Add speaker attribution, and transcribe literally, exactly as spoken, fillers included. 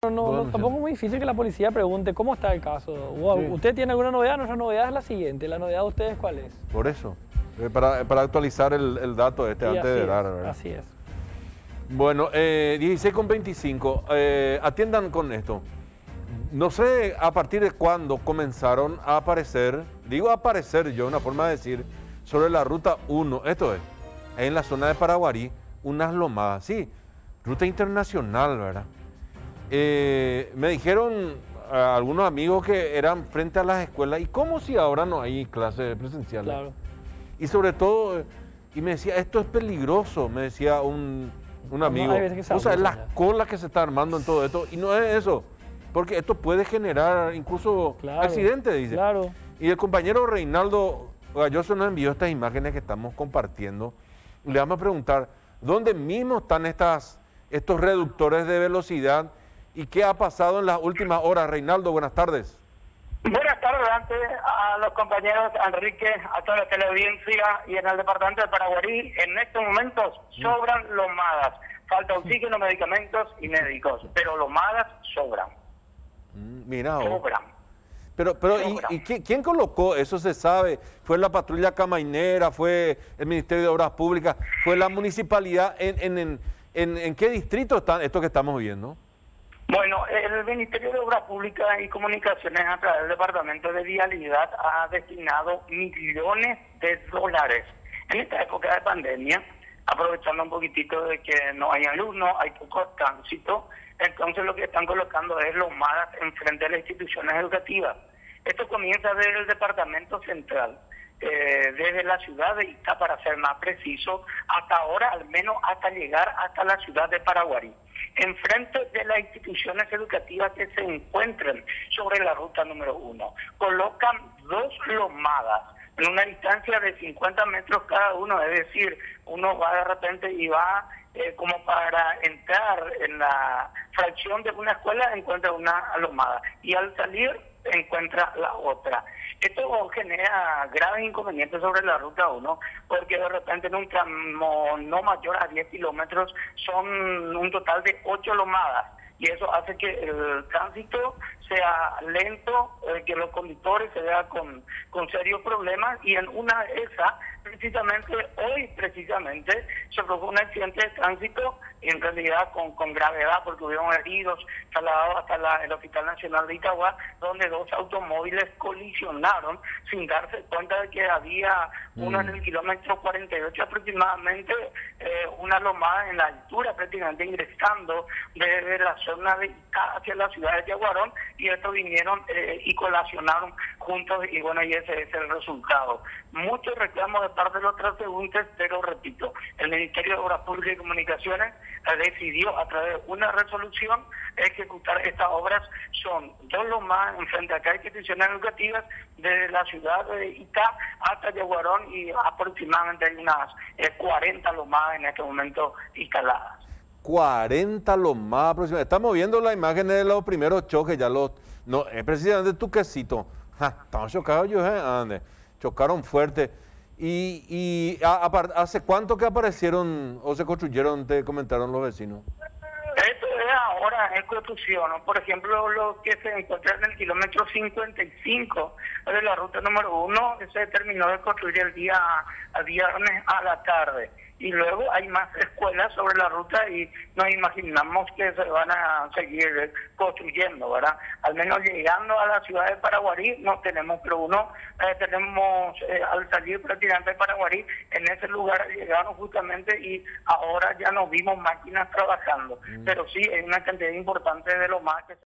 Speaker 1: no, no, no, tampoco es muy difícil que la policía pregunte cómo está el caso. Wow,
Speaker 2: Sí.
Speaker 1: ¿usted tiene alguna novedad? Nuestra novedad es la siguiente. ¿La novedad de ustedes cuál es?
Speaker 2: Por eso. Eh, para, para actualizar el, el dato este
Speaker 1: Y
Speaker 2: antes de
Speaker 1: así
Speaker 2: dar,
Speaker 1: es,
Speaker 2: ¿verdad?
Speaker 1: así es.
Speaker 2: Bueno, eh, dieciséis con veinticinco. Eh, atiendan con esto. No sé a partir de cuándo comenzaron a aparecer, digo aparecer yo, una forma de decir, sobre la ruta uno, esto es, en la zona de Paraguarí, unas lomadas, sí, ruta internacional, ¿verdad? Eh, me dijeron a algunos amigos que eran frente a las escuelas, ¿y cómo si ahora no hay clases presenciales?
Speaker 1: Claro.
Speaker 2: Y sobre todo, y me decía, esto es peligroso, me decía un, un amigo.
Speaker 1: hay veces que se
Speaker 2: O sea, es
Speaker 1: abusa
Speaker 2: la
Speaker 1: ya.
Speaker 2: cola que se está armando en todo esto, y no es eso, porque esto puede generar incluso
Speaker 1: Claro,
Speaker 2: accidentes, dice.
Speaker 1: claro.
Speaker 2: Y el compañero Reinaldo Galloso nos envió estas imágenes que estamos compartiendo. Le vamos a preguntar, ¿dónde mismo están estas, estos reductores de velocidad y qué ha pasado en las últimas horas? Reinaldo, buenas tardes.
Speaker 3: Buenas tardes antes a los compañeros Enrique, a toda la teleaudiencia y en el departamento de Paraguarí. En estos momentos sobran lomadas. Falta oxígeno, medicamentos y médicos, pero lomadas sobran.
Speaker 2: Mm, Mira, oh.
Speaker 3: Sobran.
Speaker 2: Pero, pero ¿y,
Speaker 3: Sobran.
Speaker 2: y quién, quién colocó? Eso se sabe. ¿Fue la patrulla camainera? ¿Fue el Ministerio de Obras Públicas? ¿Fue la municipalidad? ¿En, en, en, en, en qué distrito están esto que estamos viendo?
Speaker 3: Bueno, el Ministerio de Obras Públicas y Comunicaciones a través del Departamento de Vialidad ha destinado millones de dólares en esta época de pandemia, aprovechando un poquitito de que no hay luz, no hay poco tránsito. Entonces lo que están colocando es lomadas enfrente de las instituciones educativas. Esto comienza desde el Departamento Central, eh, desde la ciudad de Itá, para ser más preciso, hasta ahora al menos hasta llegar hasta la ciudad de Paraguarí. Enfrente de las instituciones educativas que se encuentran sobre la ruta número uno, colocan dos lomadas en una distancia de cincuenta metros cada uno, es decir, uno va de repente y va eh, como para entrar en la fracción de una escuela, encuentra una lomada, y al salir encuentra la otra. Esto genera graves inconvenientes sobre la ruta uno, porque de repente en un tramo no mayor a diez kilómetros son un total de ocho lomadas, y eso hace que el tránsito sea lento, eh, que los conductores se vean con, con serios problemas, y en una de esas, precisamente hoy precisamente, se produjo un accidente de tránsito, en realidad con, con gravedad, porque hubieron heridos trasladados hasta la, el Hospital Nacional de Itagua, donde dos automóviles colisionaron sin darse cuenta de que había mm. uno en el kilómetro cuarenta y ocho aproximadamente, eh, una lomada en la altura, prácticamente ingresando desde la zona de Itá hacia la ciudad de Yaguarón, y estos vinieron eh, y colacionaron juntos, y bueno, y ese es el resultado. Muchos reclamos de parte de los transeúntes, pero repito, el Ministerio de Obras Públicas y Comunicaciones eh, decidió a través de una resolución ejecutar estas obras. Son dos lomadas en frente a cada instituciones educativas desde la ciudad de Itá hasta Yaguarón, y aproximadamente hay unas eh, cuarenta lomadas en este momento instaladas.
Speaker 2: cuarenta lomadas aproximadamente. Estamos viendo las imágenes de los primeros choques, ya los... No, es precisamente tu quesito. Ja, estaban chocados ellos, ¿eh? Ande, chocaron fuerte. ¿Y, y a, a, hace cuánto que aparecieron o se construyeron, te comentaron los vecinos?
Speaker 3: Esto es ahora en construcción, ¿no? Por ejemplo, lo que se encuentra en el kilómetro cincuenta y cinco de la ruta número uno, se terminó de construir el día a viernes a la tarde. Y luego hay más escuelas sobre la ruta, y nos imaginamos que se van a seguir construyendo, ¿verdad? Al menos llegando a la ciudad de Paraguarí no tenemos, pero uno eh, tenemos eh, al salir prácticamente de Paraguarí, en ese lugar llegaron justamente, y ahora ya no vimos máquinas trabajando. Mm. Pero sí, hay una cantidad importante de lo más que